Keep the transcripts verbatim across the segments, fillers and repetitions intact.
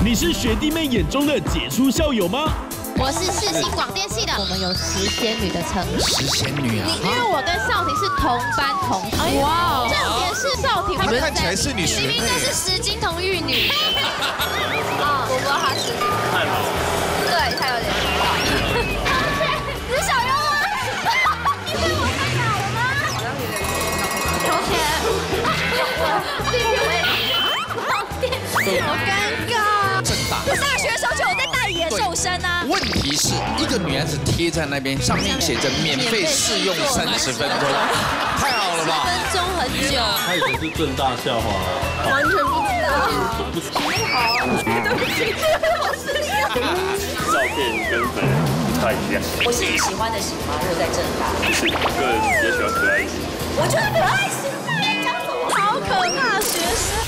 你是学弟妹眼中的杰出校友吗？ 我是世新广电系的，我们有十仙女的称呼。 十仙女啊！ 因为我跟少婷是同班同学。哇！重点是少婷， 你们看起来是你学妹， 明明就是十金童玉女。啊，我不知道她是。 太老了。 对，她有点老。同学，你是小优吗？你被我看到了吗？好像有点。同学，我弟弟我也好电，好尴尬。 正大。 我大学的时候就有在代言瘦身啊。 问题是一个女孩子贴在那边，上面写着免费试用三十分钟，太好了吧？ 分钟很久。 他以前是正大校花， 完全不知道。不好，对不起，好失礼啊。 照片跟本人不太一样。 我是你喜欢的型吗？如果在正大， 不是，我个人也喜欢可爱型。 我觉得可爱型在讲什么？ 好可怕，学生。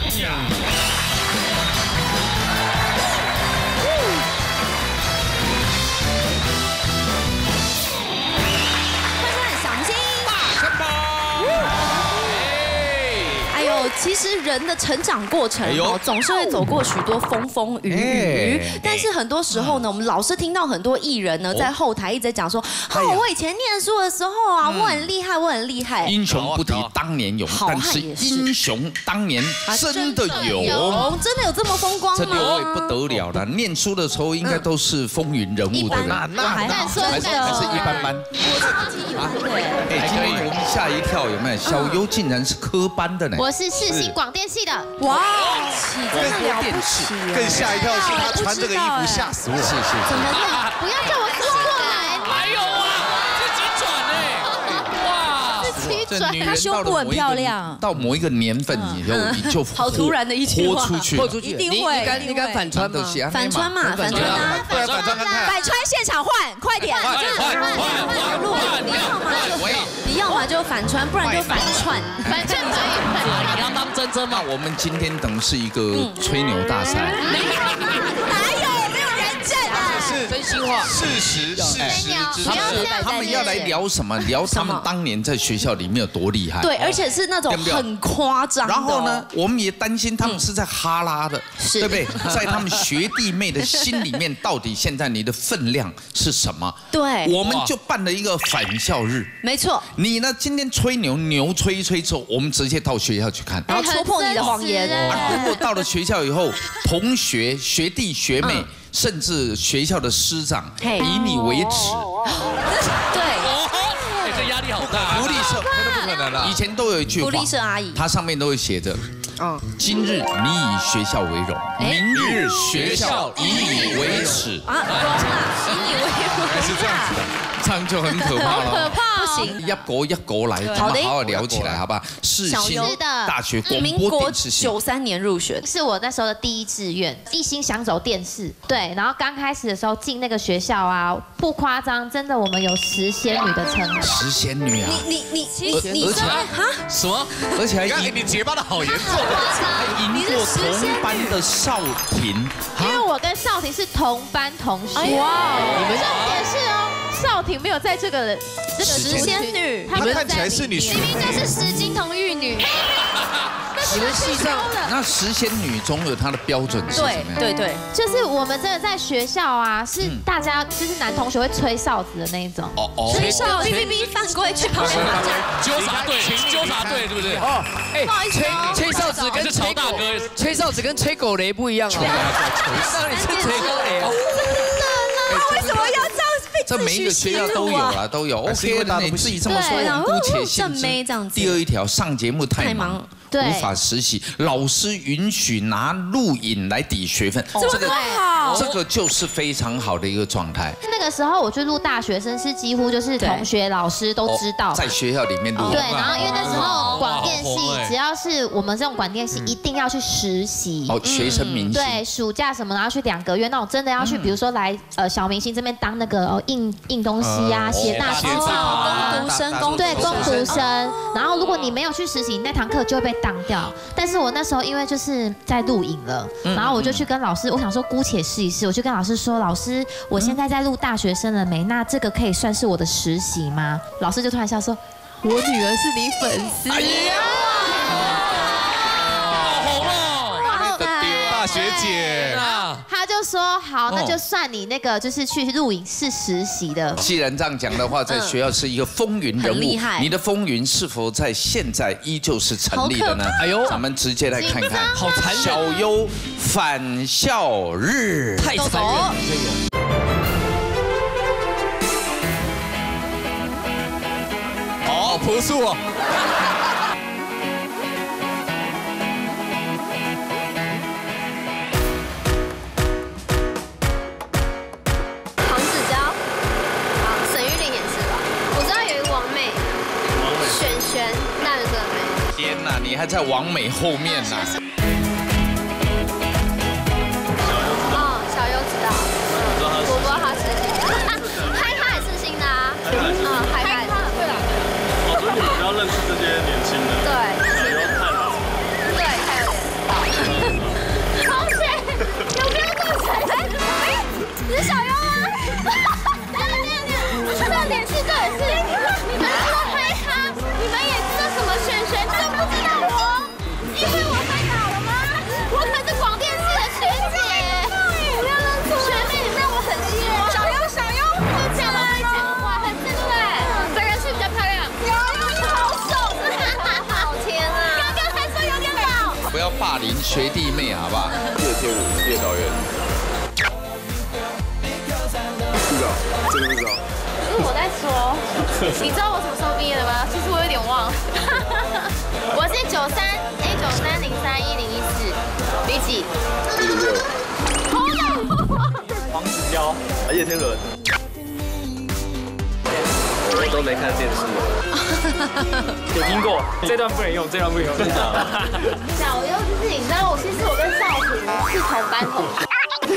其实人的成长过程哦，总是会走过许多风风雨雨。但是很多时候呢，我们老是听到很多艺人呢在后台一直在讲说：“哦，我以前念书的时候啊，我很厉害，我很厉害。” 英雄不提当年勇，但是英雄当年真的有， 真的有这么风光吗？ 这六位不得了了，念书的时候应该都是风云人物的人， 那那还是还是一般般。 啊，对。 哎，今天我们吓一跳，有没有？小优竟然是科班的呢。 我是世新广电系的。哇，真的了不起！ 更吓一跳是他穿这个衣服吓死我。 是是。 怎么样？不要叫我走过来。 还有啊，自己转哎，哇， 自己转。 她胸部很漂亮。 到某一个年份以后，你就好突然的一句话， 豁出去， 豁出去，一定会。你敢你敢反穿吗？ 反穿嘛，反穿啊， 不然反穿看看。 反穿现场换，快点！ 换换换路，你要么就你要么就反穿，不然就反串，反串可以。 你要当真真吗？ 我们今天等是一个吹牛大赛。 哪有没有人证啊？ 是真心话， 事实，事实之他们他们要来聊什么？聊他们当年在学校里面有多厉害。 对，而且是那种很夸张。 然后呢，我们也担心他们是在哈拉的，对不对？在他们学弟妹的心里面，到底现在你的分量是什么？ 对， 我们就办了一个返校日。 没错。 你呢？今天吹牛，牛吹一吹之后，我们直接到学校去看， 然后戳破你的谎言。 如果到了学校以后，同学、学弟、学妹，甚至学校的师长以你为耻。 对， 哎，这压力好大。 福利社那不可能了。 以前都有一句话， 福利社阿姨， 它上面都会写着：今日你以学校为荣，明日学校以你为耻。 啊，以你为荣， 还是这样子的。 这样就很可怕了， 可怕，不行， 一国一国来，咱们好好聊起来，好不好？世新大学广播电视系， 九三年入学，是我那时候的第一志愿，一心想走电视。对，然后刚开始的时候进那个学校啊，不夸张，真的我们有十仙女的称号。 十仙女啊！ 你你你你你哈什么？ 而且还你结巴的好严重， 还赢过同班的少婷， 因为我跟少婷是同班同学。哇，你们重点是哦。少婷没有在这个这个十仙女， 他看起来是你学妹， 明明就是十金童玉女。 你们系上那十仙女中有她的标准是什么样？ 对对对，就是我们真的在学校啊，是大家就是男同学会吹哨子的那一种。哦哦，吹哨，哔哔哔，犯规去旁边打架。 纠察队，纠察队，是不是？哦， 哎，吹吹哨子跟曹大哥， 吹哨子跟吹狗雷不一样啊。让你是吹狗雷啊？ 为什么要这样？ 这每一个学校都有啦，都有。OK， 那你自己这么说，我们姑且信之。第二一条，上节目太忙，无法实习，老师允许拿录影来抵学分， 这个好， 这个就是非常好的一个状态。 那个时候我去录大学生，是几乎就是同学、老师都知道， 在学校里面录。 对，然后因为那时候广电系，只要是我们这种广电系，一定要去实习。 哦，学生明星。 对，暑假什么，然后去两个月那种，真的要去，比如说来呃小明星这边当那个哦印印东西啊，写大字报，工读生，工对工读生。然后如果你没有去实习，那堂课就会被当掉。但是我那时候因为就是在录影了，然后我就去跟老师，我想说姑且试一试，我就跟老师说，老师，我现在在录大学生了没？那这个可以算是我的实习吗？老师就突然笑说，我女儿是你粉丝。 好红哦！ 大学学姐， 他就说好，那就算你那个就是去录影室实习的。 既然这样讲的话，在学校是一个风云人物，你的风云是否在现在依旧是成立的呢？哎呦，咱们直接来看看， 好残忍！ 小优返校日， 太残忍了这个。 好朴素哦。 黄子佼，好，沈玉琳也是吧？我知道有一个王美，璇璇，那个美。 天哪，你还在王美后面呢？ 哦，小优知道，我不知道他是，嗨他也是新的啊，嗯，嗨嗨。 你们要认识这些年轻人， 对， 小优太老， 对，太有点老。同学，有没有这么诚实？哎，你是小优吗？等等等等，重点是这也是，你们说嗨咖，你们也知道什么璇璇，就不知道我，因为我太老了吗？我可是广电系的学姐，不要认错，学妹你让我很气。小优，小优，就讲了一句话，很正对，本人是比较漂亮。 不要霸凌学弟妹，好不好？ 叶天武，叶导演。不知道，真的不知道。 是我在说，你知道我什么时候毕业的吗？其实我有点忘了。我是九三 A 九三零三一零一四，李几？ 一零六。黄子佼，叶天伦。我都没看电视。有听过，这段不能用，这段不能用。真的。 小优就是你知道，我其实我跟少平是同班同学。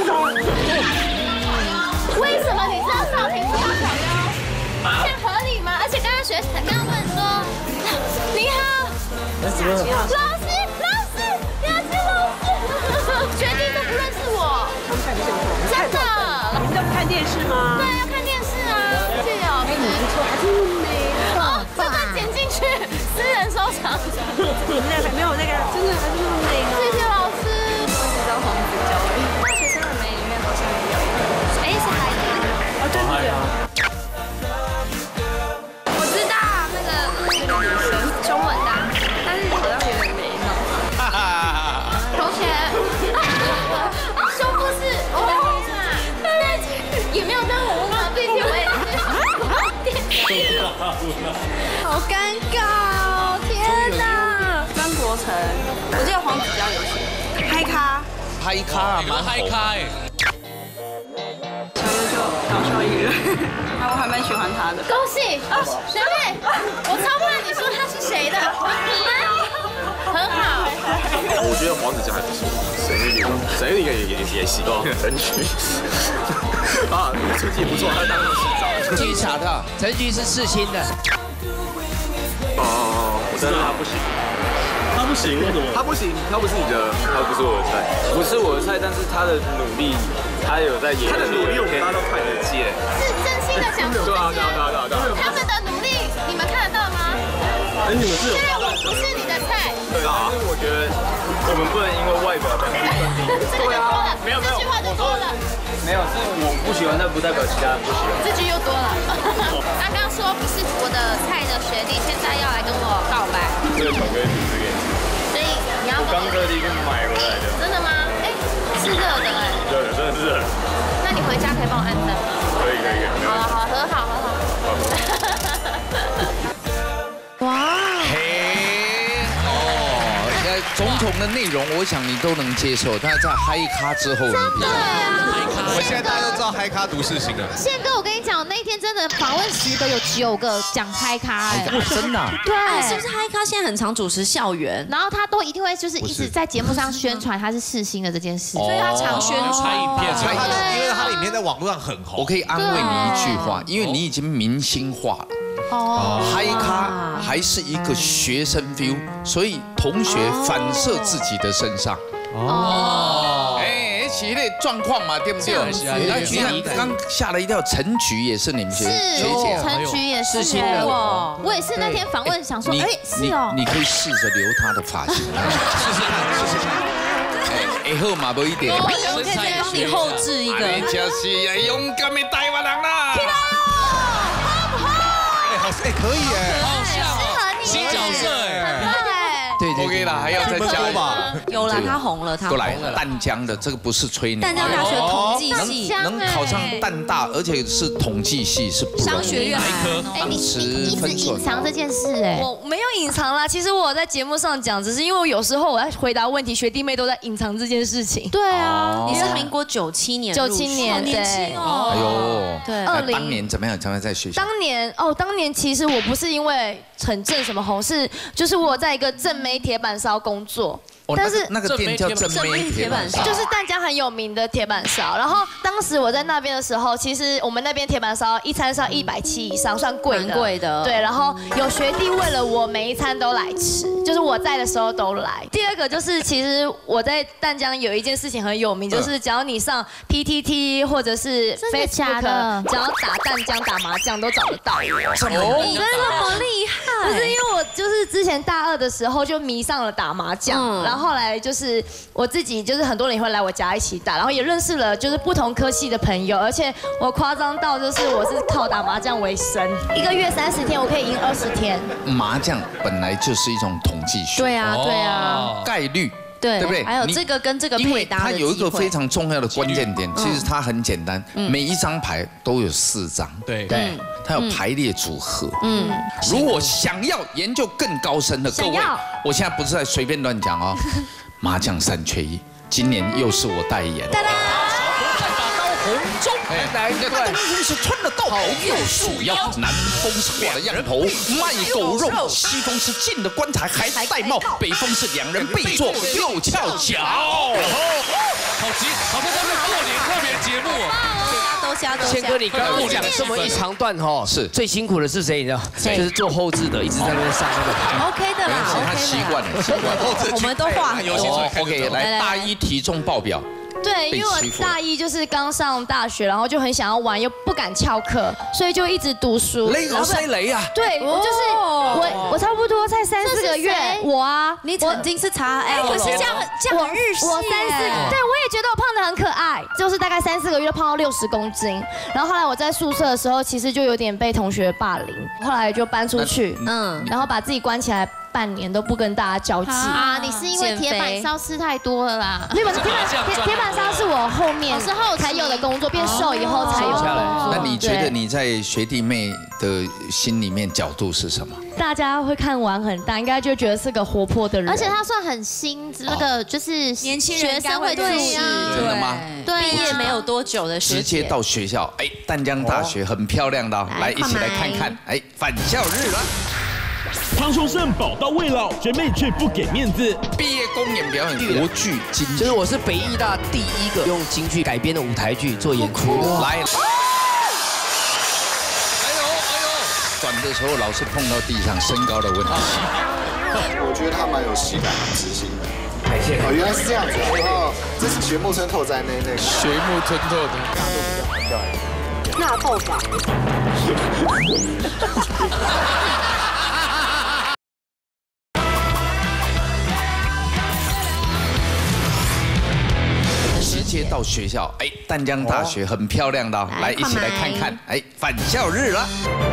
为什么你知道少平知道小优？这样合理吗？而且刚刚学，刚刚问说，你好，老师，老师，雅琪老师，学弟都不认识我。真的？你们都不看电视吗？对，要看电视啊。谢谢老师。不错，还是美。 这段剪进去，私人收藏。那个没有那个，真的还是那么美呢。谢谢老师。我只知道黄子佼而已。大学生的美里面好像也有。哎，是海宁。哦，真的有。我知道那个那个女生胸很大，但是好像有点眉毛。同学，胸部是我的天啊，也没有当我问他，毕竟我也是。 好尴尬哦！天哪！张国成，我记得黄子佼有写嗨咖， 嗨咖啊，蛮嗨咖哎。 小优就搞笑艺人，那我还蛮喜欢他的。恭喜啊，学妹！我超怕你说他是谁的，很好。 我觉得黄子佼还不错，沈玉琳，沈玉琳也也也行哦，陈菊啊，成绩也不错，他当过市长。 陈菊假的，陈菊是世新的。 哦，我真的他不行，他不行，为什么？他不行，他不是你的，他不是我的菜，不是我的菜，但是他的努力，他有在演，他的努力我们大家都看得见， 是真心的想说这些。 对啊，对啊，对啊，对啊。 他们的努力，你们看得到吗？ 哎，你们是有。 虽然我不是你的菜。 对啊，但是我觉得我们不能因为外表的去分定。 这个就多了， 没有没有， 这句话就多了。 没有，是我不喜欢，但不代表其他人不喜欢。 这句又多了。刚刚说不是我的菜的学弟，现在要来跟我告白。 这个巧克力吐司给你。 所以你要。 我刚特地去买回来的。 真的吗？哎，是热的哎。 热的，真的是热的。 那你回家可以帮我按赞吗？ 可以可以可以。 好了好了，和好和好。哇。 嘿，哦，那种种的内容，我想你都能接受，但是在嗨咖之后， 对啊。 我们现在大家都知道嗨咖读世新了。 宪哥，我跟你讲，那一天真的访问十个，有九个讲嗨咖，哎， 真的。 对， 是不是嗨咖现在很常主持校园？ 然后他都一定会就是一直在节目上宣传他是世新的这件事， 所以他常宣传影片， 所以他的，因为他的影片在网络上很红。 我可以安慰你一句话，因为你已经明星化了。哦，嗨咖还是一个学生 feel， 所以同学反射自己的身上。哦，哎，其实状况嘛，对不对？那居然刚吓了一跳，陈菊也是你们学学姐， 陈菊也是新的。 我也是那天访问想说，哎，是哦， 你可以试着留她的发型，试试看，试试看。 会好嘛，不一定。 我可以再帮你后置一个。 你就是勇敢的台湾人啦。 起来哦，好不好？ 哎，好，哎，可以哎， 好像哦，新角色哎。 对对 OK 啦，还要再加吧？ 有了，他红了，他过来淡江的这个不是吹牛， 淡江大学统计系能能考上淡大，而且是统计系是不容易。 商学院科， 哎，你你一直隐藏这件事哎， 我没有隐藏啦。其实我在节目上讲，只是因为我有时候我在回答问题，学弟妹都在隐藏这件事情。 对啊， 你是民国九七年， 九七年，对， 哎呦， 对， 二零当年怎么样？怎么样在学校？ 当年哦，当年其实我不是因为很正什么红，是就是我在一个正妹铁板烧工作。但是那个店叫正妹铁板烧， 就是淡江很有名的铁板烧。然后当时我在那边的时候，其实我们那边铁板烧一餐上一百七以上，算贵的。 贵的。 对，然后有学弟为了我每一餐都来吃，就是我在的时候都来。第二个就是其实我在淡江有一件事情很有名，就是只要你上 P T T 或者是 Facebook， 只要打淡江打麻将都找得到我。 哦， 你真的这么厉害？不是因为我就是之前大二的时候就迷上了打麻将，然后。后来就是我自己，就是很多人也会来我家一起打，然后也认识了就是不同科系的朋友，而且我夸张到就是我是靠打麻将为生，一个月三十天我可以赢二十天。 麻将本来就是一种统计学， 对啊对啊， 概率。 对， 对不对？ 还有这个跟这个配搭的， 它有一个非常重要的关键点，其实它很简单，每一张牌都有四张， 对对，它有排列组合。嗯，如果想要研究更高深的，各位，我现在不是在随便乱讲哦，麻将三缺一，今年又是我代言。红中，来，东风是穿了道袍又束腰，南风是挂了羊头卖狗肉，西风是进了棺材还戴帽，北风是两人背坐又翘脚。 好急，好像在过年特别节目。 都加都加。 宪哥，你刚刚讲这么一长段哈， 是最辛苦的是谁？你知道？就是做后置的，一直在那边上那个牌。 OK 的啦 ，OK 的。他习惯了，习惯后置。我们都画很多。 OK， 来大一体重报表。 对，因为我大一就是刚上大学，然后就很想要玩，又不敢翘课，所以就一直读书。 雷老塞雷啊！ 对，我就是我，我差不多才三四个月，我啊， 你曾经是查 L， 可是这样这样很日系。我三四，对我也觉得我胖得很可爱，就是大概三四个月就胖到六十公斤。然后后来我在宿舍的时候，其实就有点被同学霸凌，后来就搬出去，嗯，然后把自己关起来。半年都不跟大家交际啊！你是因为铁板烧吃太多了啦。 铁板铁板铁板烧是我后面之后才有的工作，变瘦以后才有的工作。 那你觉得你在学弟妹的心里面角度是什么？ 大家会看完很大，应该就觉得是个活泼的人， 而且他算很新，那个就是年轻人学生会注意， 真的吗？ 对， 毕业没有多久的学姐， 直接到学校，哎，淡江大学很漂亮的，来一起来看看，哎，返校日了。 汤秀胜宝刀未老，学妹却不给面子。 毕业公演表演国剧京剧， 就是我是北艺大第一个用京剧改编的舞台剧做演出。 来，哎呦哎呦，转的时候老是碰到地上身高的问题。 我觉得他蛮有喜感、知性的。 海鲜哦，原来是这样子。哦，这是学木村拓哉那那个。 学木村拓哉。 纳豆法。直接到学校，哎，淡江大学很漂亮的，来一起来看看，哎，返校日了。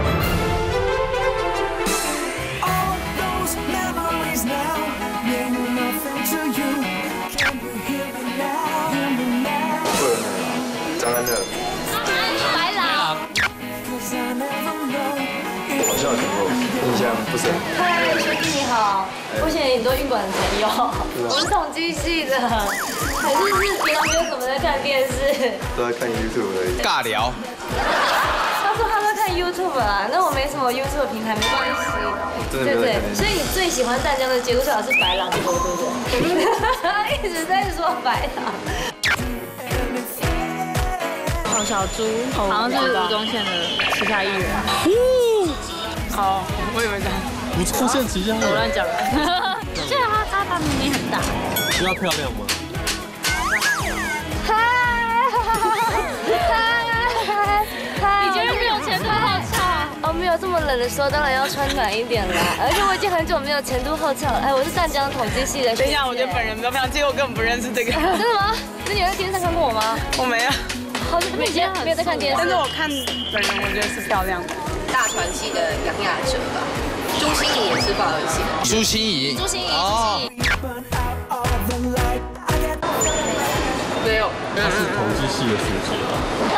张安乐， 白狼， 好像有听过，印象不深。 嗨，学弟你好，我现在很多运管的朋友，我是统计系的，还是是平常没有怎么在看电视， 都在看 YouTube 而已。 尬聊。 他说他在看 YouTube 啊，那我没什么 YouTube 平台，没关系。对对，所以你最喜欢淡江的节目最好是白狼，对不对？一直在说白狼。 郝小猪，好像是吴宗宪的旗下艺人。好，我以为他。 吴宗宪旗下艺人。 我乱讲了。对啊，他他明明很大。 需要漂亮吗？ 嗨嗨嗨！ 你觉得没有前凸后翘？ 哦，没有有这么冷的时候，当然要穿暖一点啦。而且我已经很久没有前凸后翘了。哎，我是淡江统计系的。 等一下，我觉得本人比较漂亮，其实我根本不认识这个。 真的吗？那你有在电视上看过我吗？ 我没有。 好，你今天没有在看电视。 但是我看本人，我觉得是漂亮的。 大传系的杨雅哲吧，朱心怡也是报儿系的。 朱心怡。 朱心怡，朱心怡。 没有， 她是统计系的学姐啊。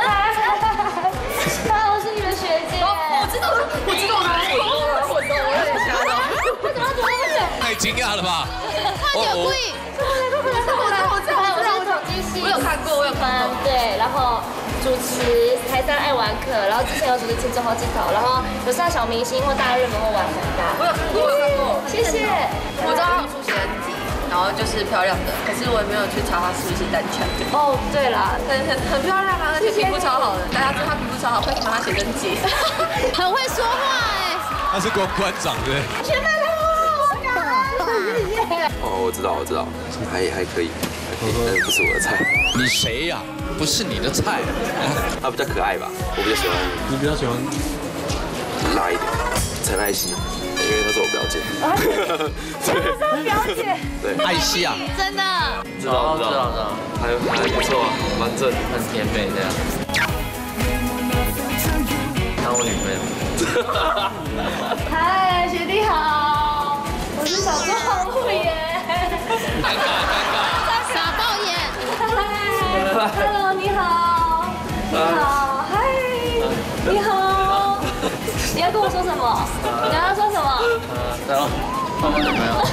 她我是你的学姐。我知道，我知道，我我我我有点吓到。我怎么怎么会？ 太惊讶了吧！ 他有故意。我知道，我知道，我知道，我是统计系。我有看过，我有看。对，然后主持台三爱玩客，然后之前有主持青春好几头，然后有上小明星或大热门或玩很大。 我有看过，我有看过。 谢谢。 我知道出学底。然后就是漂亮的，可是我也没有去查她是不是单枪。 哦，对啦， 很很很漂亮啊，而且皮肤超好的，大家知道她皮肤超好，快去帮她写真集。 很会说话哎。 他是公关长对。 全班都我感恩，谢谢。 哦，我知道，我知道，还还可以，还可以，但是不是我的菜。 你谁呀？不是你的菜。 他比较可爱吧，我比较喜欢。 你比较喜欢辣一点，陈艾希。因为她是我表姐， 真的是表姐， 对， 艾希啊， 真的， 知道知道知道，还还不错，蛮正，很甜美这样。当我女朋友。 嗨，学弟好，我是小猪黄路耶。 尴尬尴尬， 傻爆眼。 嗨 ，Hello， 你好，你好，嗨，你好。你要跟我说什么？你要说什么？ 对了，当我女朋友。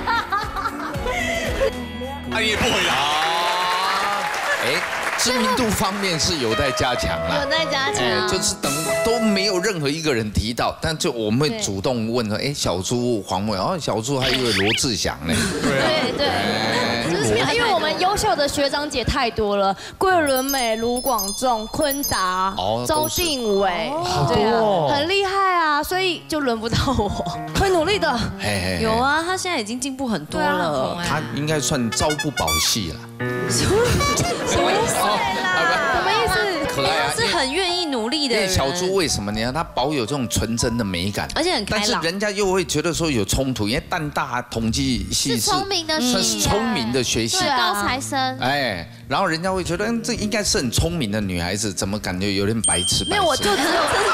他也不回答。 哎，知名度方面是有待加强啦。 有待加强。 就是等都没有任何一个人提到，但就我们会主动问说，哎，小猪黄伟，哦，小猪还以为罗志祥呢。 对对。因为我们优秀的学长姐太多了，桂纶镁、卢广仲、坤达、周定伟，对啊，很厉害啊，所以就轮不到我，会努力的。 有啊，他现在已经进步很多了。 他应该算朝不保夕了。 什么意思啦？什么意思？ 可爱啊， 是很愿意努力的人。 小猪为什么呢？他保有这种纯真的美感， 而且很开朗。 但是人家又会觉得说有冲突，因为淡大统计系是聪明的系， 算是聪明的学系， 对高材生。 哎，然后人家会觉得，嗯，这应该是很聪明的女孩子，怎么感觉有点白痴？ 没有，我就只有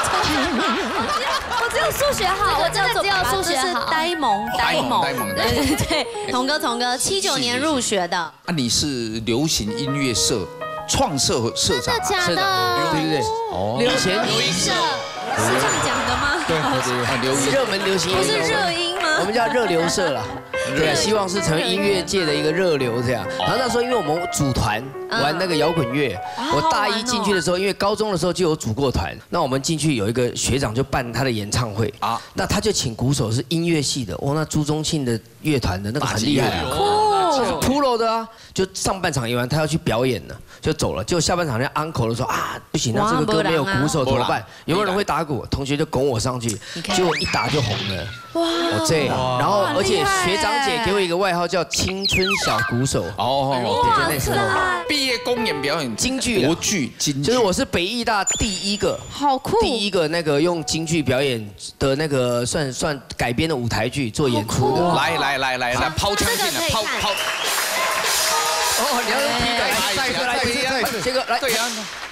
我只有数学好，我真的只有数学好。 呆萌，呆萌， 呆萌的。 对对对，童哥，童哥，七九年入学的。啊， 你是流行音乐社创社社长， 真的假的？ 对对对，哦，流行流音社是这样讲的吗？ 对对对， 流热门流行音乐， 不是热音吗？ 我们叫热流社啦。对，希望是成为音乐界的一个热流这样。然后那时候因为我们组团玩那个摇滚乐，我大一进去的时候，因为高中的时候就有组过团，那我们进去有一个学长就办他的演唱会啊，那他就请鼓手是音乐系的，哦，那朱宗庆的乐团的那个很厉害，酷 ，Pro 的啊，就上半场演完他要去表演了，就走了，结果下半场那 uncle 的说啊不行，那这个歌没有鼓手怎么办？有没有人会打鼓？同学就拱我上去，结果一打就红了。哇，哦这样，然后而且学长姐给我一个外号叫青春小鼓手。哦，对，就那时候毕业公演表演京剧， 国剧京剧， 就是我是北艺大第一个， 好酷， 第一个那个用京剧表演的那个算算改编的舞台剧做演出的。 来来来来来，抛枪进来，抛抛。 哦，你要用皮带带回来，再这个来。对呀。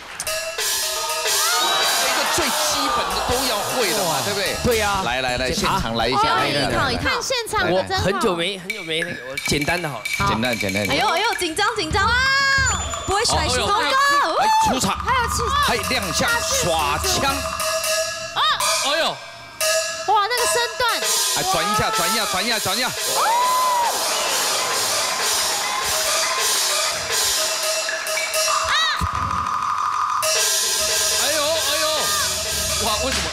最基本的都要会的嘛，对不对？ 对呀。 来来来，现场来一下， 来一套一套。看现场， 我很久没很久没那个，我简单的好了。 简单简单。 哎呦哎呦，紧张紧张啊！不会甩石头哥。 来出场， 还有气， 还亮相耍枪。 啊！ 哎呦， 哇，那个身段。 哎，转一下，转一下，转一下，转一下。 哇，为什么？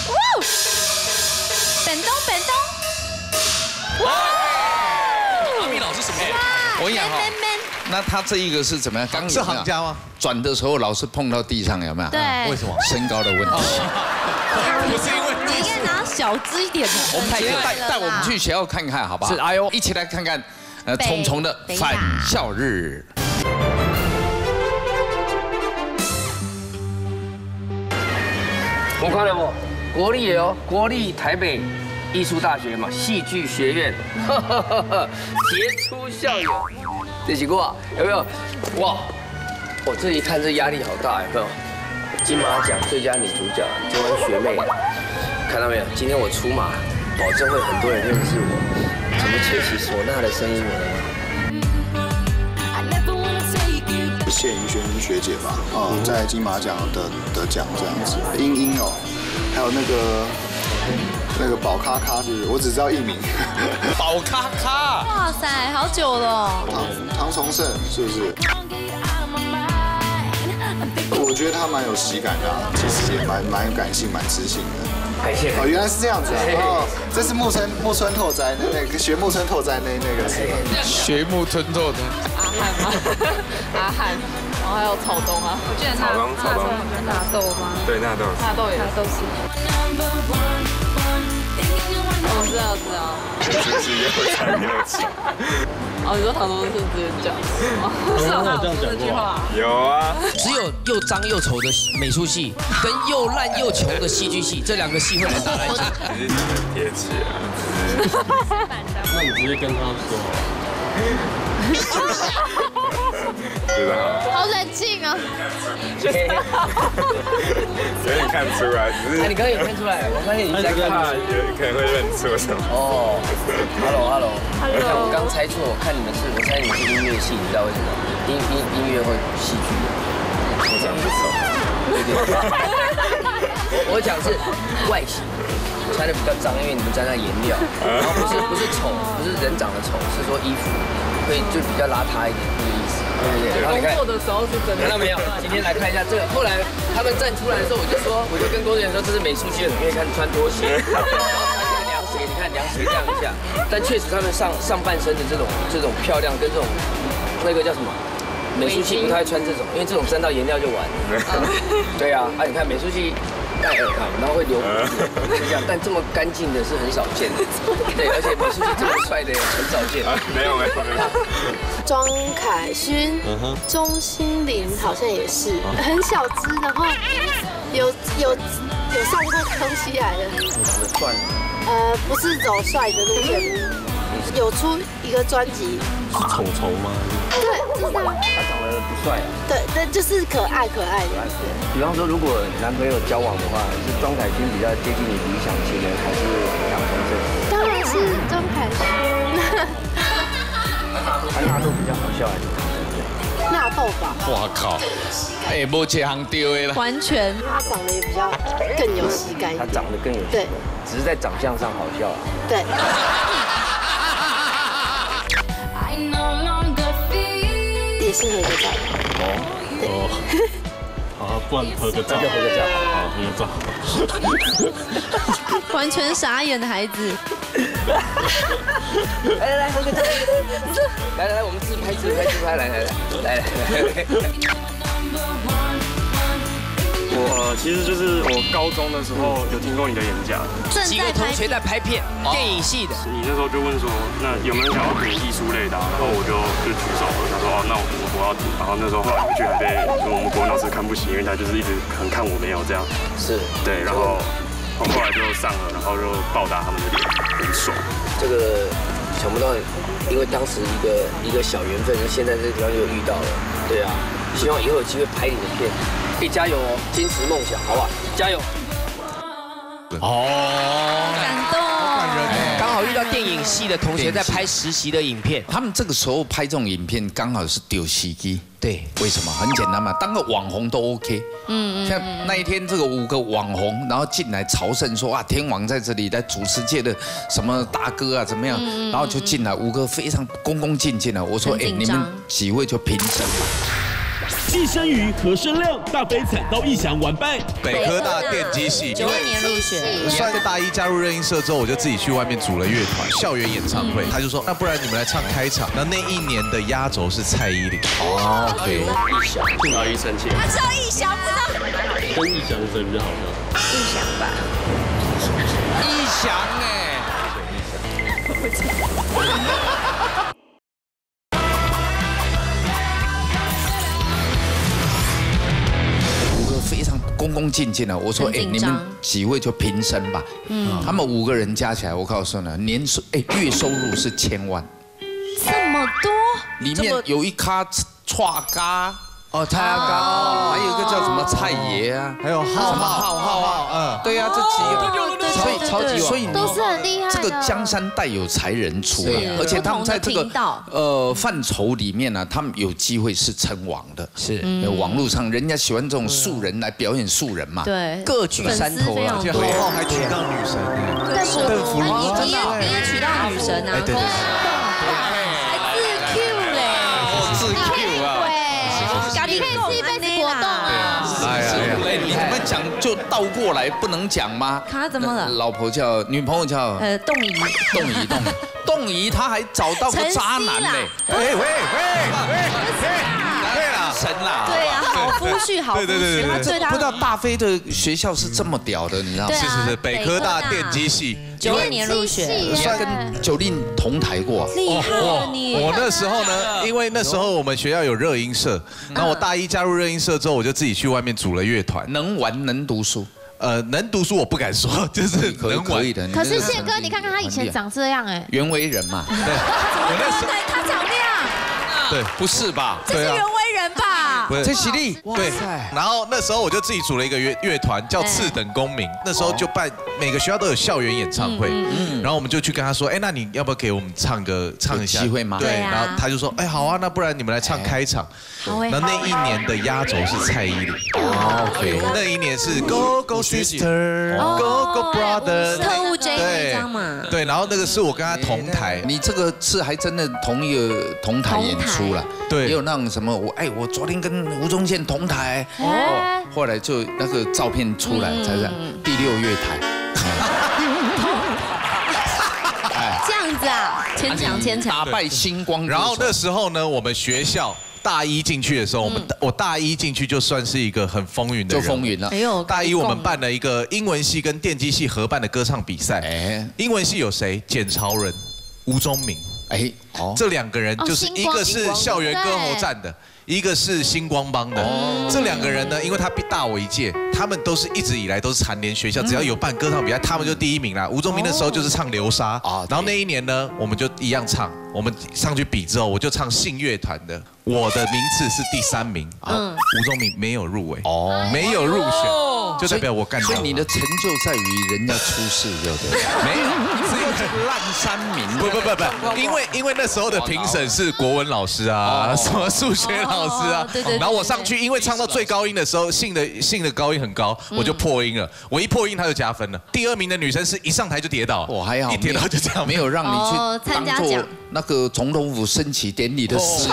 本东本东。 哇！阿米老师什么？ 我跟你讲哈，那他这一个是怎么样？刚是行家吗？ 转的时候老是碰到地上，有没有？ 对。 为什么？身高的问题。 不是因为你应该拿小只一点的。 我们带带我们去学校看看，好不好？ 是，哎呦， 一起来看看，呃，虫虫的返校日。 我看了不？ 国立哦，国立台北艺术大学嘛，戏剧学院，杰出校友，这几个有没有？哇，我这一看这压力好大，有没有？金马奖最佳女主角这位学妹，看到没有？今天我出马，保证会很多人认识我。怎么吹起唢呐的声音呢？ 谢盈萱学姐吧，啊，在金马奖得得奖这样子，英英哦，还有那个那个宝咖咖是，我只知道艺名。 宝咖咖， 哇塞，好久了。 唐唐崇盛是不是？我觉得他蛮有喜感的、啊，其實也蠻蠻有感性、蠻知性的。哦，原來是這樣子啊！哦，這是木村木村拓哉那那個學木村拓哉那那個是嗎？ 學木村拓哉。 阿漢嗎？阿漢，然後還有草東啊，我記得他草東草東納豆嗎？ 對，納豆。 納豆也都是。我知道，知道。 真是又才又巧。 哦，你说唐东是直接讲，是有他有说这句话。 有啊。 只有又脏又丑的美术系，跟又烂又穷的戏剧系，这两个系会来打来战。 只是很贴切啊。 那你直接跟他说。 知道。 好冷静啊。 有点看出来，只是。 哎，你刚刚有看出来？我发现你在看。 怕有可能会认错什么。 哦 ，Hello Hello。你看我刚猜错，我看你们是，我猜你们是音乐系，你知道为什么？音音音乐或戏剧。 我长得不丑。 对对。我我讲是外形。穿的比较脏，因为你们沾了颜料，然后不是不是丑，不是人长得丑，是说衣服会就比较邋遢一点，这个意思，对不对？然后你看， 工作的时候是真的。 看到没有？今天来看一下这个。后来他们站出来的时候，我就说，我就跟工作人员说，这是美术系的，你可以看穿拖鞋，然后穿这个凉鞋，你看凉鞋这样一下。但确实他们上上半身的这种这种漂亮跟这种那个叫什么？美术系不太穿这种，因为这种沾到颜料就完了。对啊，啊你看美术系。戴耳环，然后会留胡子，是这样，但这么干净的是很少见的。对，而且美术系这么帅的也很少见。 没有没有没有。 庄凯勋、钟欣凌好像也是，很小只，然后有有有上过康熙来的。 长得帅。 呃，不是走帅的路线，有出一个专辑。 是丑丑吗？ 对，就是他。 他长得不帅啊。 对，但就是可爱可爱的。 比方说，如果男朋友交往的话，是庄凯勋比较接近你理想型的，还是唐崇盛？ 当然是庄凯勋。 安纳豆比较好笑还是唐崇盛？纳豆吧。 哇靠！哎，无切行丢的啦。 完全。 他长得也比较更有喜感一点。 他长得更有喜感。对。只是在长相上好笑啊。 对。也是合个照。哦。 哦。好，不然合个照。 就合个照。 好，合个照。完全傻眼的孩子。 来来来，合个照。来来来，我们自拍自拍自拍，来来来来来。 我其实就是我高中的时候有听过你的演讲， 几个同学在拍片，电影系的。 你那时候就问说，那有没有想要读艺术类的？然后我就就举手了，他说哦，那我我要读。然后那时候后来回去还被我们国文老师看不起，因为他就是一直很看我没有这样。 是。 对，然后我后来就上了，然后就暴打他们的脸，很爽。 这个想不到，因为当时一个一个小缘分，现在这个地方又遇到了。对啊，希望以后有机会拍你的片。可以加油哦，坚持梦想，好不好？加油！ 哦， 感动， 感人哎！ 刚好遇到电影系的同学在拍实习的影片， 他们这个时候拍这种影片刚好是丢时机。 对， 为什么？很简单嘛，当个网红都 OK。嗯嗯。像那一天这个五个网红，然后进来朝圣说啊，天王在这里，在主持界的什么大哥啊，怎么样？然后就进来五个非常恭恭敬敬的。我说，哎，你们几位就评审吧。 季生瑜、何生亮、大飞惨遭逸翔完败。 北科大电机系， 九二年入学， 算是大一加入热音社之后，我就自己去外面组了乐团，校园演唱会。他就说，那不然你们来唱开场。然后那一年的压轴是蔡依林。 哦，对， 逸翔，幸好庾澄庆。 他知道逸翔，不知道。 跟逸翔谁比较好笑？ 逸翔吧。 逸翔哎。非常恭恭恭敬敬的，我说哎，你们几位就平身吧。嗯，他们五个人加起来，我告诉你，年收哎月收入是千万。 这么多？ 里面有一咖串咖。 哦，蔡阿高， 还有一个叫什么蔡爷啊， 还有浩什么浩浩啊，嗯，对呀，这几个，所以超级，所以都是很厉害这个江山代有才人出啊，而且他们在这个呃范畴里面呢，他们有机会是称王的， 是网络上人家喜欢这种素人来表演素人嘛， 对， 各具山头啊， 而且浩浩还娶到女神， 邓福如，你也你也娶到女神啊， 对对， 还自 Q 嘞， 自 Q 啊。 你可以是一辈子活动啊！ 哎呀，哎，你怎么讲就倒过来不能讲吗？ 他怎么了？ 老婆叫女朋友叫呃冻姨， 冻姨冻冻姨，她还找到个渣男嘞！ 喂喂喂喂，对啦， 神啦！ 对呀，好夫婿，好夫婿。对对对对， 不知道大飞的学校是这么屌的，你知道吗？ 是是是，北科大电机系。 九二年入学， 你还跟九令同台过， 厉害你！ 我那时候呢，因为那时候我们学校有热音社，然后我大一加入热音社之后，我就自己去外面组了乐团， 能玩能读书。 呃，能读书我不敢说，就是能可以的。 可是宪哥，你看看他以前长这样哎， 袁惟仁嘛。对， 我那时候他长那样。 对， 不是吧？ 这是袁惟仁吧？ 这喜力。 对。然后那时候我就自己组了一个乐乐团，叫次等公民。那时候就办每个学校都有校园演唱会，然后我们就去跟他说，哎，那你要不要给我们唱个唱一下？ 机会吗？ 对。然后他就说，哎，好啊，那不然你们来唱开场。然后那一年的压轴是蔡依林。哦 ，OK。那一年是 Go Go Sister，Go Go Brother， 特务 J 那张嘛。 对，然后那个是我跟他同台。 你这个是还真的同一个同台演出了。对。也有那种什么，我哎，我昨天跟吴宗宪同台。哦。后来就那个照片出来，才是第六月台。 这样子啊，牵强牵强。 打败星光。 然后那时候呢，我们学校大一进去的时候，我们我大一进去就算是一个很风云的人， 就风云了。 哎呦， 大一我们办了一个英文系跟电机系合办的歌唱比赛。哎，英文系有谁？简朝人、吴宗明。哎，哦，这两个人就是一个是校园歌喉战的。一个是星光帮的，这两个人呢，因为他比大我一届，他们都是一直以来都是蝉联学校，只要有办歌唱比赛，他们就第一名啦。吴宗明那时候就是唱流沙啊，然后那一年呢，我们就一样唱，我们上去比之后，我就唱信乐团的，我的名次是第三名，嗯，吴宗明没有入围，哦，没有入选，就代表我干掉。 所以你的成就在于人家出事，对不对？ 没有， 只有这个烂三名。 不不不不，因为因为那时候的评审是国文老师啊，什么数学老。老师啊，然后我上去，因为唱到最高音的时候，信的信的高音很高，我就破音了。我一破音，他就加分了。第二名的女生是一上台就跌倒， 我还好， 一跌倒就这样， 没有让你去当做那个总统府升旗典礼的司仪。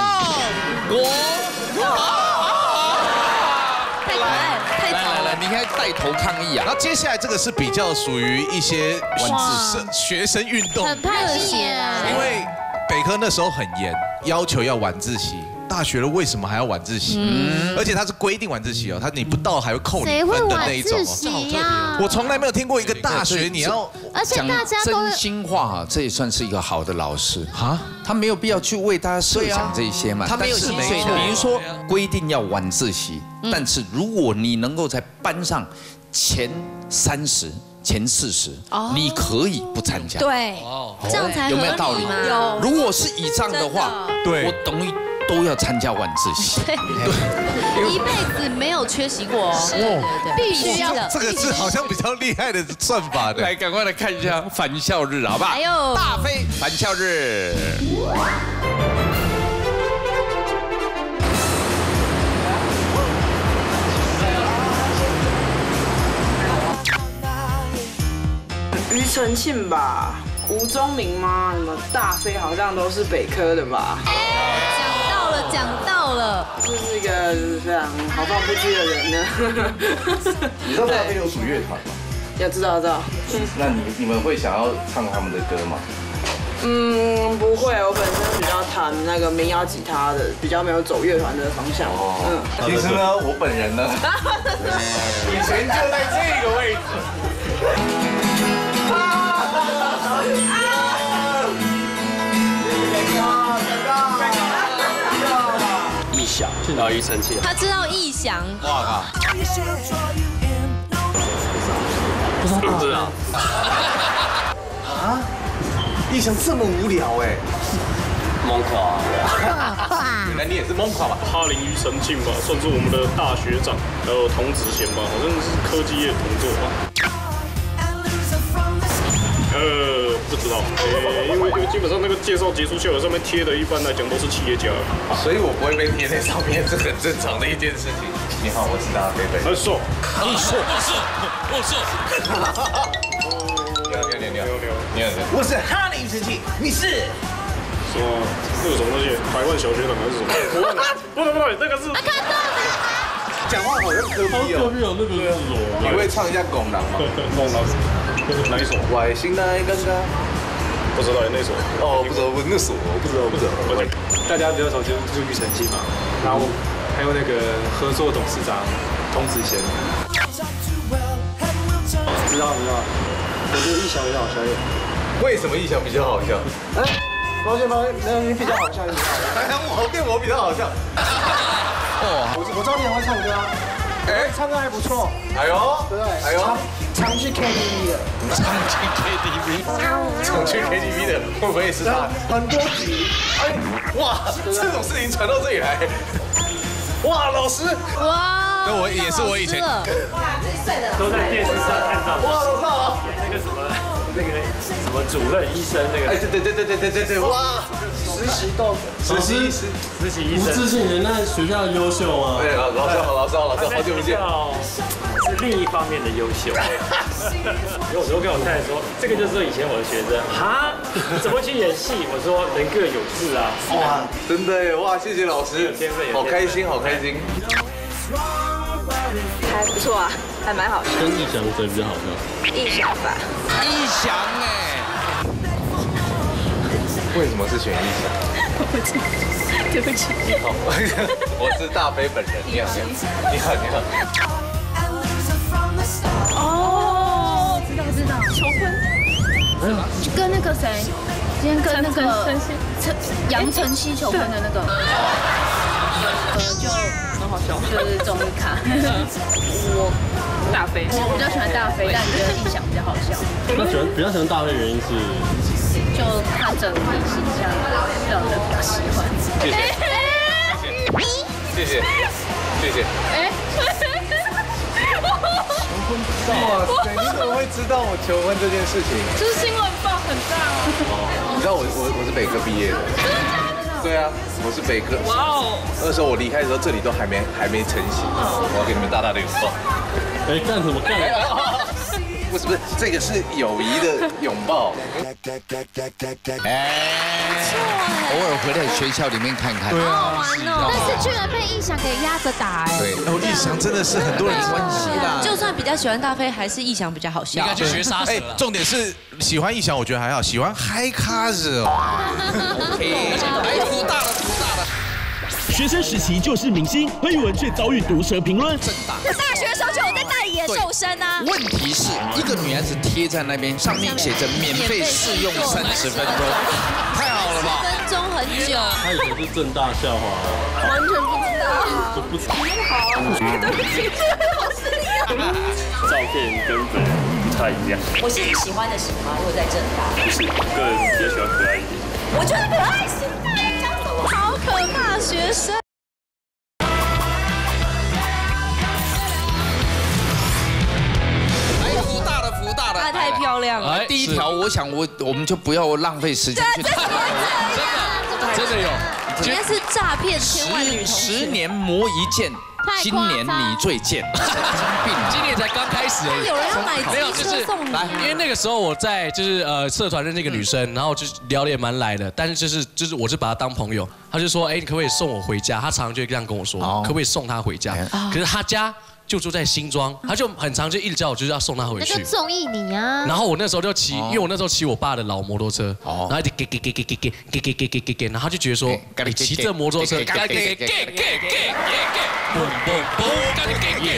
太可爱，太来来来，你应该带头抗议啊！ 然后接下来这个是比较属于一些晚自学生运动， 很派系啊， 因为北科那时候很严，要求要晚自习。大学了为什么还要晚自习？嗯，而且它是规定晚自习哦，它你不到还会扣你分的那一种哦。 我从来没有听过一个大学你要， 而且大家都真心话啊，这也算是一个好的老师啊。他没有必要去为大家设想这些嘛， 他没有薪水的。 比如说规定要晚自习，但是如果你能够在班上前三十。前四十，你可以不参加。 对，这样才有没有道理？ 有。 如果是以这样的话，对，我等于都要参加晚自习。 对，一辈子没有缺席过哦。 是，必须要。 这个是好像比较厉害的算法的。 来，赶快来看一下返校日，好不好？ 哎呦， 大飞返校日。 庾澄庆吧，吴宗明吗？什么大飞好像都是北科的吧？ 讲到了，讲到了， 就是一个非常豪放不羁的人呢。 你知道大飞有属乐团吗？ 要知道知道。 那你你们会想要唱他们的歌吗？ 嗯，不会，我本身比较弹那个民谣吉他的，比较没有走乐团的方向。 哦，嗯，其实呢，我本人呢，以前就在这个位置。 异想，知道庾澄庆， 他知道异想。 哇靠！ 不是不是啊。 啊？逸翔这么无聊哎。 蒙垮。 原来你也是蒙垮吧？ 哈林庾澄庆吧，算是我们的大学长，还有童子贤吧，好像是科技业同作吧。呃，不知道，诶，因为因为基本上那个介绍结束校友上面贴的，一般来讲都是企业家， 所以我不会被贴在上面，是很正常的一件事情。你好，我是大飞飞。 很瘦， 很瘦，我瘦，我瘦。 你好，你好，你好，你好，我是哈林庾澄庆，你是？ 什么？那个什么东西？百万小学长还是什么？不对不对，那个是。 讲话好像科比哦。 科比哦，那个是我。 你会唱一下《拱狼》吗？ 拱狼。哪一首？ 外星来刚刚。 不知道那首。 哦，不知道，那首我不知道，不知道。 大家比较熟悉就是庾澄庆嘛，然后还有那个合作董事长童子贤。知道知道。我觉得逸翔比较好笑一点。 为什么逸翔比较好笑？ 哎，抱歉抱歉，那你比较好笑一点。 哎，我变我比较好笑。 哦，我我知道你很会唱歌啊。哎，唱歌还不错。 哎呦， 对不对？ 哎呦， 常去 K T V 的。 常去 K T V， 常去 K T V 的，会不会是他？ 很多集。 哎，哇，这种事情传到这里来。哇，老师。 哇。 那我也是我以前。 都在电视上看到。 哇，老师。 那个什么，那个什么主任医生那个。 哎，对对对对对对对，哇。 实习豆实习实实习医生， 吴志庆人在学校优秀啊。 对，老老师好，老师好，老师好久不见。 是另一方面的优秀。因为我说跟我太太说，这个就是以前我的学生，哈，怎么去演戏？我说人各有志啊。 哇，真的耶，哇，谢谢老师，好开心，好开心。 还不错啊，还蛮好笑。 跟逸翔谁比较好笑？ 逸翔吧。 逸翔哎。 为什么是选逸翔？ 对不起。 好，我是大飞本人。你好，你好，你好。 哦，知道知道，求婚。跟那个谁，今天跟那个陈杨晨曦求婚的那个。呃，就很好笑，就是综艺咖。我大飞，我比较喜欢大飞，但觉得逸翔比较好笑。 那喜欢比较喜欢大飞的原因是？ 就他整体形象让人比较喜欢。 谢谢，谢谢，谢谢。哎，哇塞，你怎么会知道我求婚这件事情？ 就是新闻报很大哦。你知道我我我是北科毕业的。对啊，我是北科。哇哦！那时候我离开的时候，这里都还没还没成型。我要给你们大大的拥抱。 哎，干什么干？ 不是不是，这个是友谊的拥抱。 哎，偶尔回来学校里面看看， 好好玩哦。但是居然被逸翔给压着打哎。 对，哦，逸翔真的是很多人关系啦。 就算比较喜欢大飞，还是逸翔比较好笑。 应该去学杀蛇了。 重点是喜欢逸翔，我觉得还好；喜欢嗨咖子哦。 OK， 来福大了，福大了。 学生时期就是明星，何宇文却遭遇毒舌评论。 真大。 可大学的时候就有在大野瘦身啊。 问题是一个女孩子贴在那边，上面写着免费试用三十分钟，太好了吧？ 分钟很久。 他以前是正大校花， 完全不知道。 就不知道。 好，对不起，老师你好。 照片跟本人不太一样。 我是你喜欢的型吗？如果在正大。 不是，个人比较喜欢可爱一点。 我觉得可爱型啊，讲什么？ 好可怕，学生。她太漂亮了。 第一条，我想我我们就不要浪费时间去谈。 真的有， 今天是诈骗千万女同学。 十年磨一剑，今年你最贱。 今年才刚开始而已。 有人要买机车送你。 来，因为那个时候我在就是呃社团认识一个女生，然后就聊得也蛮来的，但是就是就是我是把她当朋友，她就说，哎，你可不可以送我回家？她常常就这样跟我说，可不可以送她回家？可是她家就住在新庄，她就很常就一直叫我就是要送她回去。 那就中意你啊！ 然后我那时候就骑，因为我那时候骑我爸的老摩托车，然后一直给给给给给给给给给给给给，然后他就觉得说，你骑这摩托车，给给给给给给给给，嘣嘣嘣，给给给，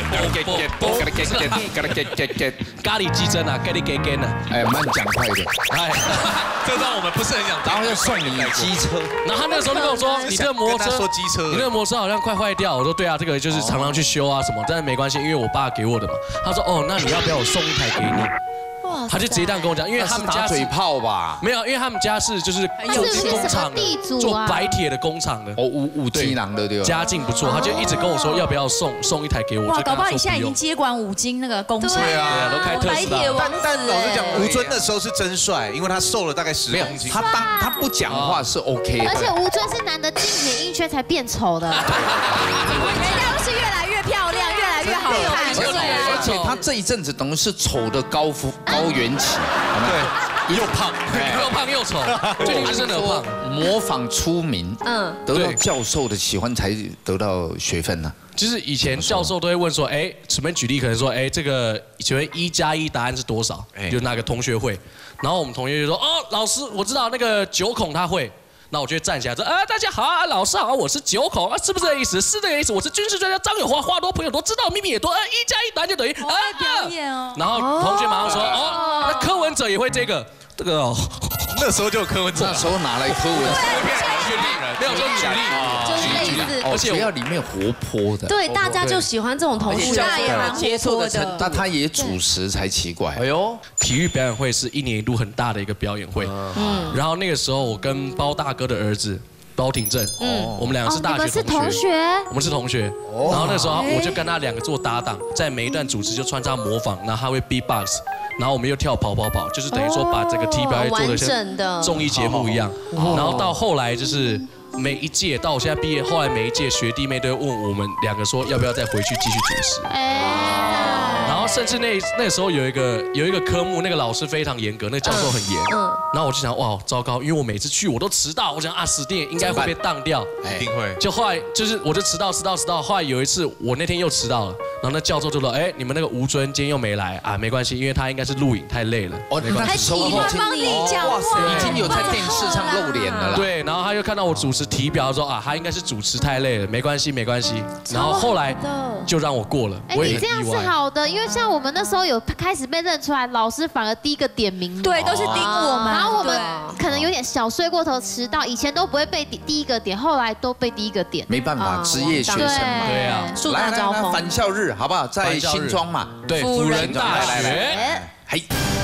咖喱鸡胗啊，咖喱鸡胗啊， 哎，慢讲快一点， 哎， 这让我们不是很想。 然后要送你机车， 然后他那个时候就跟我说，你这个摩托车， 说机车， 你那个摩托车好像快坏掉。我说对啊，这个就是常常去修啊什么，但是没关系，因为我爸给我的嘛。他说哦，那你要不要我送一台给你？他就直接这样跟我讲，因为他们家嘴炮吧？ 没有，因为他们家是就是做工厂的，做白铁的工厂的。 哦，五五金郎的对吧？ 家境不错，他就一直跟我说要不要送送一台给我。 哇，搞不好你现在已经接管五金那个工厂。 对啊，都开特斯拉。 但但老实讲，吴尊那时候是真帅，因为他瘦了大概十公斤。 他当他不讲话是 OK 的。 而且吴尊是难得进演艺圈才变丑的。 人家是越来越漂亮，越来越好看。 而且他这一阵子等于是丑的高峰高原期。 对，又胖，又胖又丑，最近是真的胖。 模仿出名，嗯，得到教授的喜欢才得到学分呢。 就是以前教授都会问说，哎，随便举例，可能说，哎，这个请问一加一答案是多少？就哪个同学会？然后我们同学就说，哦，老师，我知道那个九孔他会。那我就站起来说，啊，大家好啊，老师好，我是九孔啊，是不是这个意思？是这个意思。我是军事专家张友华，话多朋友多，知道秘密也多。啊，一加一答案就等于啊。 表演哦。 然后同学马上说，哦，那柯文哲也会这个，这个哦， 那时候就有柯文哲， 那时候拿来柯文哲举例，没有说举例， 就是类似， 而且学校里面活泼的， 对，大家就喜欢这种同学，也蛮接触的。 那他也主持才奇怪。 哎呦，体育表演会是一年一度很大的一个表演会，嗯，然后那个时候我跟包大哥的儿子。包廷正，嗯，我们两个是大学同学，我们是同学，然后那时候我就跟他两个做搭档，在每一段主持就穿插模仿，然后他会 beatbox， 然后我们又跳跑跑跑，就是等于说把这个体育表演做的像综艺节目一样，然后到后来就是每一届到我现在毕业，后来每一届学弟妹都会问我们两个说要不要再回去继续主持，然后甚至那那时候有一个有一个科目，那个老师非常严格，那个教授很严，然后我就想哇糟糕，因为我每次去我都迟到，我想啊死定应该会被当掉， 一定会。 就后来就是我就迟到迟到迟到，后来有一次我那天又迟到了，然后那教授就说哎你们那个吴尊今天又没来啊，没关系，因为他应该是录影太累了， 哦， 还喜欢帮你讲话， 已经有在电视上露脸了啦。 对，然后他又看到我主持体表说啊他应该是主持太累了，没关系没关系，然后后来就让我过了， 我也很意外。你这样是好的，因为像我们那时候有开始被认出来，老师反而第一个点名， 对，都是盯我们， 然后我们可能有点小睡过头迟到，以前都不会被第一个点，后来都被第一个点。 没办法，职业学生嘛。 对啊， 树大招风。 返校日好不好？在新庄嘛， 对，辅仁大学。 来来来，嘿。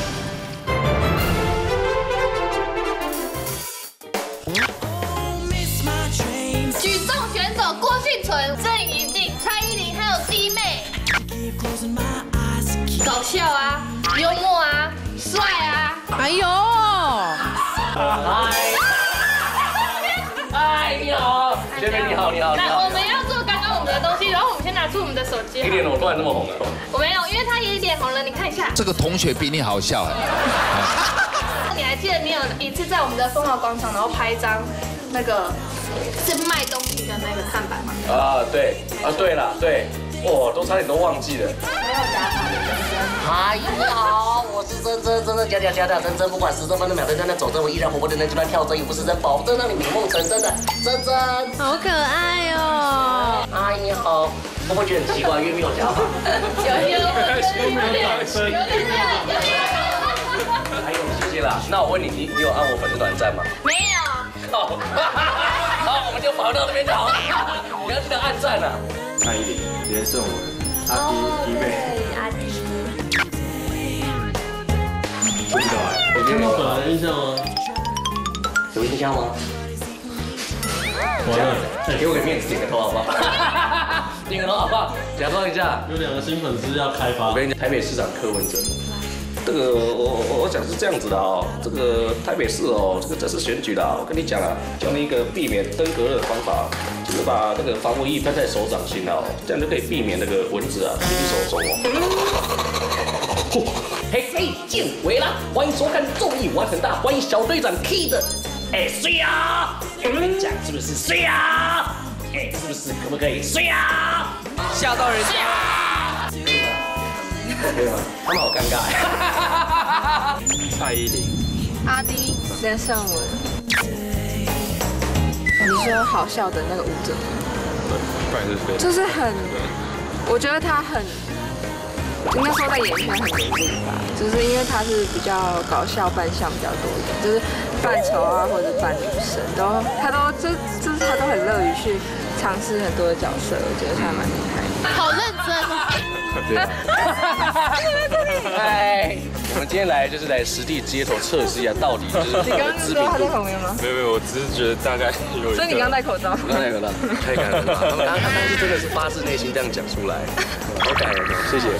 举重选手郭婞淳、郑怡静、蔡依林还有弟妹，搞笑啊，幽默啊，帅啊， 哎呦！ 嗨，你好，学妹你好，你好，你好。 我们要做刚刚我们的东西，然后我们先拿出我们的手机。 你脸怎么突然那么红了？ 我没有，因为他也脸红了，你看一下。 这个同学比你好笑哎。 你还记得你有一次在我们的丰华广场，然后拍一张那个是卖东西的那个看板吗？ 啊，对，啊，对了，对，哇，都差点都忘记了。 没有假发的珍珍。 嗨，你好，我是珍珍，真真假假假假真真，不管时针分分秒针针的走针，我依然活泼的能就算跳针也不是真，保证让你美梦成真的珍珍。 好可爱哦。 嗨，你好，会不会觉得很奇怪，因为没有假发？ 有有有有有有有。 还有，谢谢啦。那我问你，你你有按我粉丝团赞吗？ 没有。 好，好，我们就跑到那边就好了。你要记得按赞啊。 蔡依林直接送我阿弟弟妹。 阿弟。 不知道哎，我跟你本来印象吗？ 有印象吗？ 完了， 给我个面子，点个头好不好？点个头好不好？假装一下。 有两个新粉丝要开发。 我跟你讲，台北市长柯文哲。这个我我我想是这样子的哦，这个台北市哦，这个这次选举啦，我跟你讲啊，教你一个避免登革热的方法，就是把这个防蚊液喷在手掌心哦，这样就可以避免那个蚊子啊进手中哦。嘿嘿，见鬼啦！欢迎收看综艺玩很大，欢迎小队长 Kid。哎，睡呀！我跟你讲，是不是睡呀？哎，是不是可不可以睡呀？ 吓到人家。 可以吗？他们好尴尬。 蔡依林、 阿弟、连胜文，你说好笑的那个舞者， 不然就是就是很我觉得他很，应该说在演艺圈很努力吧，就是因为他是比较搞笑扮相比较多一点，就是扮丑啊或者扮女生都，他都就就是他都很乐于去尝试很多的角色，我觉得他蛮厉害的。 好认真哦。 对。哎，我们今天来就是来实地街头测试一下，到底就是。 你刚刚说他在旁边吗？ 没有没有，我只是觉得大概有。 所以你刚戴口罩？ 我刚戴口罩，太感人了。他们刚刚是真的是发自内心这样讲出来，好感人哦，谢谢。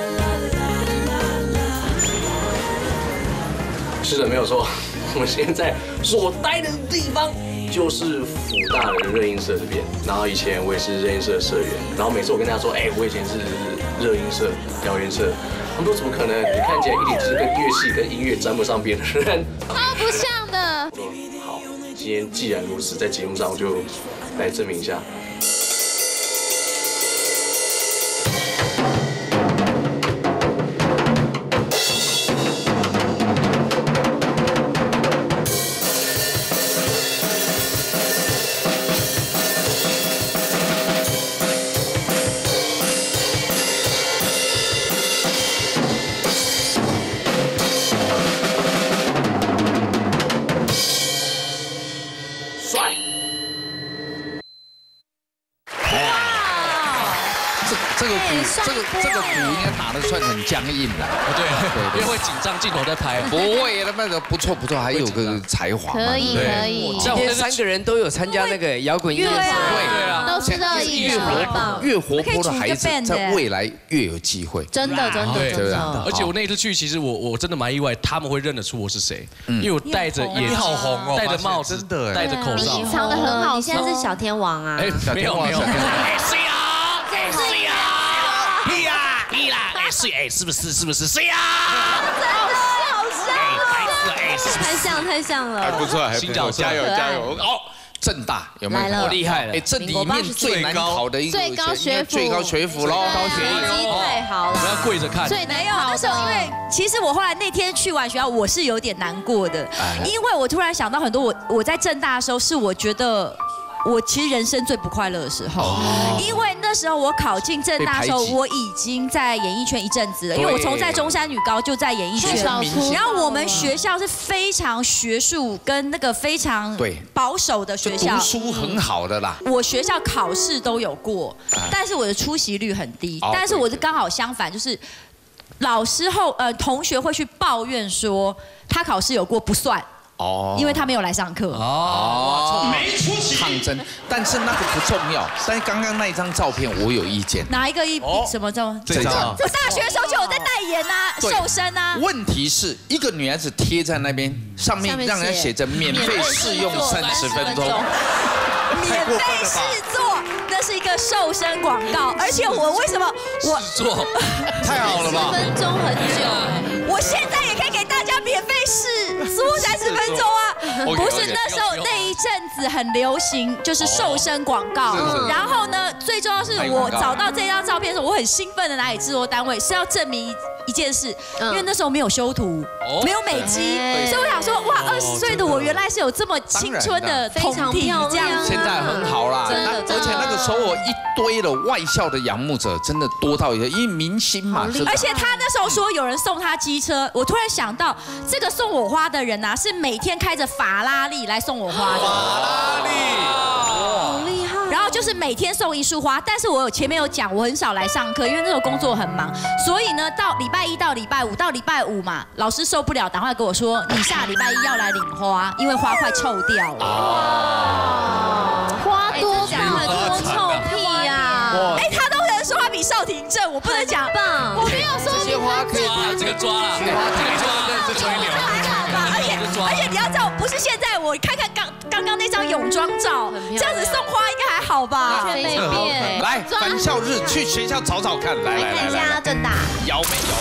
是的，没有错。我们现在所待的地方就是辅大的热音社这边。然后以前我也是热音社的社员，然后每次我跟大家说，哎，我以前是热音社、表演社，他们说怎么可能？你看起来一点就是跟乐器、跟音乐沾不上边的人。 超不像的。 我说好，今天既然如此，在节目上我就来证明一下。 这个这个鼓应该打得算很僵硬了， 对，因为会紧张，镜头在拍。 不会，他们的不错不错，还有个才华。 可以可以。 今天三个人都有参加那个摇滚乐社， 对啊，都是热音越活越活泼的孩子，在未来越有机会。 真的真的真的。 而且我那一次去，其实我我真的蛮意外，他们会认得出我是谁，因为我戴着眼镜，戴着帽子，戴着口罩， 你隐藏的很好。 你现在是小天王啊？ 哎，没有没有。 谁啊？谁呀？ 你呀，你啦，哎是哎是不是是不是谁呀？ 真的好像， 哎是太像太像了， 还不错，还不错，加油加油！ 好，政大有没有？ 厉害了！ 哎，这里面最难考的一个最高学府， 最高学府喽， 高学历最好了。 我要跪着看。 最没有，那时候因为其实我后来那天去完学校，我是有点难过的，因为我突然想到很多我我在政大的时候，是我觉得。我其实人生最不快乐的时候，因为那时候我考进政大的时候，我已经在演艺圈一阵子了，因为我从在中山女高就在演艺圈，然后我们学校是非常学术跟那个非常保守的学校， 读书很好的啦。 我学校考试都有过，但是我的出席率很低，但是我是刚好相反，就是老师后呃同学会去抱怨说他考试有过不算。哦，因为他没有来上课哦，没出息，抗争。但是那个不重要，但是刚刚那一张照片我有意见。 哪一个一什么照？ 这张。 我大学的时候就有在代言呐，瘦身啊。 问题是一个女孩子贴在那边，上面让人写着免费试用三十分钟。 免费试做，那是一个瘦身广告，而且我为什么我试做太好了吧？ 十分钟很久， 我现在也可以给大家免费试做三十分钟啊！不是那时候那一阵子很流行，就是瘦身广告。然后呢，最重要是我找到这张照片的时候，我很兴奋的拿给制作单位，是要证明一件事，因为那时候没有修图，没有美肌，所以我想说，哇，二十岁的我原来是有这么青春的非常体漂亮。 现在很好啦，而且那个时候我一堆的外校的仰慕者真的多到一个，因为明星嘛， 而且他那时候说有人送他机车，我突然想到，这个送我花的人啊，是每天开着法拉利来送我花的。 法拉利， 好厉害。 然后就是每天送一束花，但是我有前面有讲，我很少来上课，因为那时候工作很忙，所以呢，到礼拜一到礼拜五到礼拜五嘛，老师受不了，赶快跟我说，你下礼拜一要来领花，因为花快臭掉了。 哇，花多很多臭屁呀！ 哎，他都能说话比邵廷正，我不能讲， 棒， 我没有说这些花可以抓，这个抓了，这个抓，这吹牛。 而且而且你要知道，不是现在，我看看刚刚刚那张泳装照，这样子送花应该还好吧？ 没变。 来，返校日去学校找找看，来来来来， 正大有没有？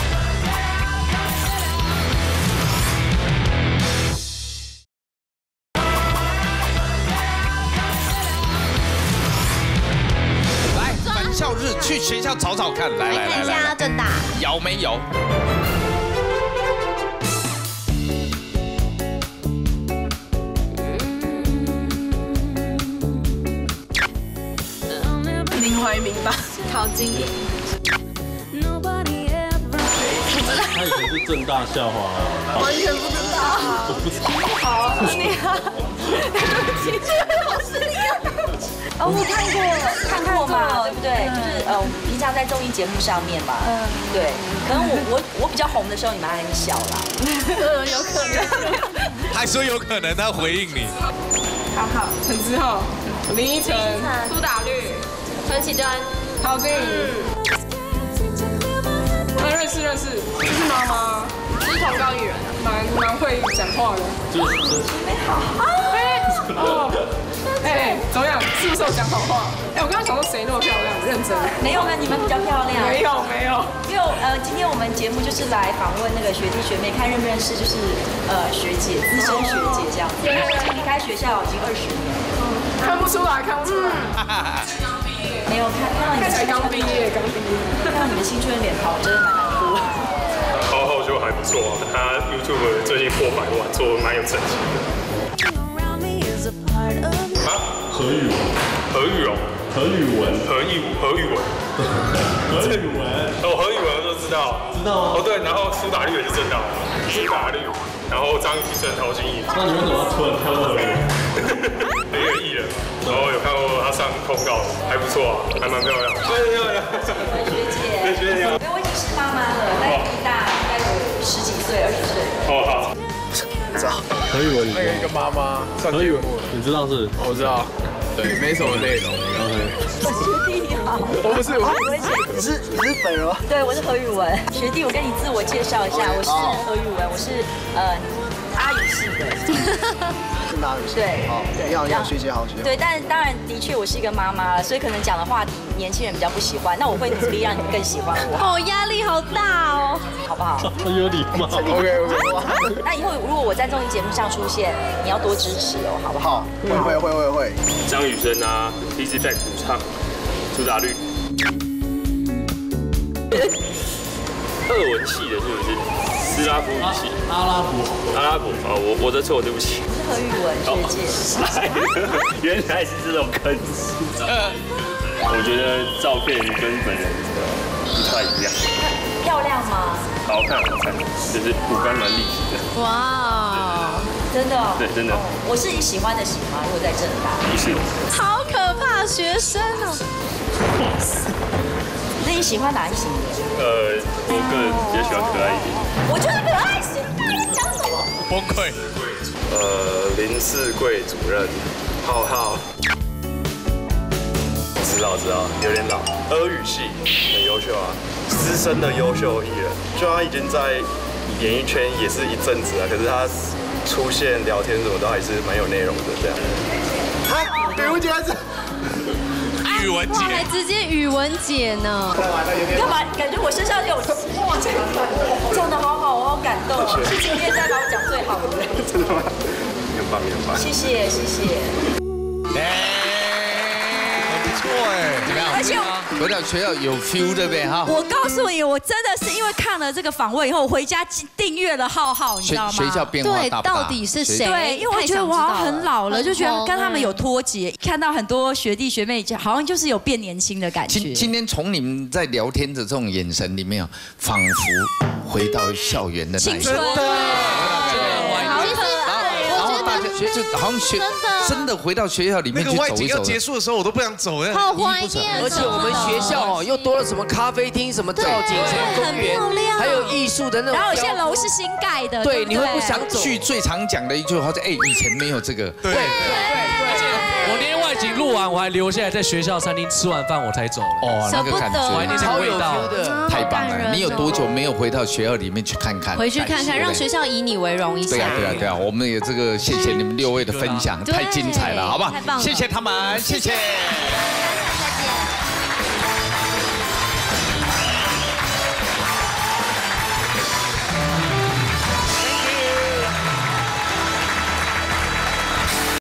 来，返校日去学校找找看，来来来来， 正大有没有？ 林怀排名吧，考经理。 他以前是正大校花， 完全不知道。 不知道。 好，你好，情绪好失礼啊。 哦，我看过，看过嘛，对不对？就是呃，平常在综艺节目上面嘛，嗯，对。可能我我我比较红的时候，你们还很小啦。 嗯，有可能。 还说有可能，他回应你。 浩浩、陈之后、林依晨、苏打绿、 陈绮贞、 陶晶莹。认识认识，这是妈妈， 是同高艺人， 蛮蛮会讲话的。 就是就是。 哎好，哎哦，哎怎么样？是不是有讲好话？哎我刚刚想说谁那么漂亮，认真。 没有啊，你们比较漂亮。 没有没有， 因为呃今天我们节目就是来访问那个学弟学妹，看认不认识就是呃学姐资深学姐这样子。离开学校已经二十年了。 看不出来，看不出来。 没有看，看到你们才刚毕业，刚毕业， 看到你们青春的脸庞，真的蛮难过。 浩浩就还不错，他 YouTube 最近破百万，做蛮有成绩的。啊？ 何宇文， 何宇荣， 何宇文， 何宇何宇文， 何宇文， 哦，何宇文我都知道， 知道吗？ 哦对，然后苏打绿也是正大，苏打绿，然后张雨生、陶晶莹。 那你为什么要突然跳到何宇文？ 一个艺人嘛，然后有看过他上通告，还不错啊，还蛮漂亮。对漂亮。 学姐，学姐好。因为我已经是妈妈了，大概比大大概有十几岁、二十岁。 哦好。 知道。何宇文， 那个一个妈妈上节目， 你知道是？ 我知道。对，没什么内容。 学弟好。 我不是，我不是。 你是你是本人吗？ 对，我是何宇文。学弟，我跟你自我介绍一下，我是何宇文，我是呃阿语系的。 是哪语系？ 对， 你好，你好，学姐好，学姐。 对，但当然的确我是一个妈妈了，所以可能讲的话题年轻人比较不喜欢，那我会努力让你更喜欢我。 哦，压力好大哦， 好不好？ 很有礼貌。 OK OK。 那以后如果我在综艺节目上出现，你要多支持哦，好不好？ 会会会会会。 张雨生啊 ，Easy Back 主唱，苏打绿。俄文系的是不是？斯拉夫语系。 阿拉伯。 阿拉伯哦，我我的错，对不起。 是何宇文学姐。 原来是这种坑。我觉得照片跟本人不太一样。 漂亮吗？ 好看，好看，就是五官蛮立体的。 哇，真的？ 对，真的。 我是你喜欢的型吗？如果在正大。 不是。 好可怕，学生哦。 那你喜欢哪一型的？ 呃，我个人比较喜欢可爱一点。 我就是可爱型，你讲什么？ 崩溃。 呃，林世贵主任，浩浩。知道知道，有点老。俄语系很优秀啊，资深的优秀艺人，就他已经在演艺圈也是一阵子了，可是他出现聊天什么都还是蛮有内容的这样。 啊，语文姐还是语文姐， 还直接语文姐呢？ 干嘛？感觉我身上有哇，讲得好好，我好感动哦！是今天在把我讲最好的人。 真的吗？你很棒，你很棒。 谢谢谢谢。 不错哎，怎么样？而且回到学校有 feel 对不对哈？ 我告诉你，我真的是因为看了这个访问以后，我回家订阅了浩浩，你知道吗？ 学校变化大不大？ 到底是谁？ 对，因为我觉得我好像很老了，就觉得跟他们有脱节。看到很多学弟学妹，好像就是有变年轻的感觉。 今今天从你们在聊天的这种眼神里面，仿佛回到校园的那一青春。 就好像学真的回到学校里面去走一走。 那个外景要结束的时候，我都不想走哎， 好怀念。 而且我们学校哦，又多了什么咖啡厅、什么造景、什么公园，还有艺术的那种。 然后有些楼是新盖的， 对，你会不想走。 去最常讲的一句话是：哎，以前没有这个。 对。 我连外景录完，我还留下来在学校餐厅吃完饭我才走了。 哦，那个感觉， 怀念那个味道， 太棒了！你有多久没有回到学校里面去看看？ 回去看看，让学校以你为荣一下。 对啊，对啊，对啊！我们也这个谢谢你们六位的分享，太精彩了，好不好？谢谢他们，谢谢。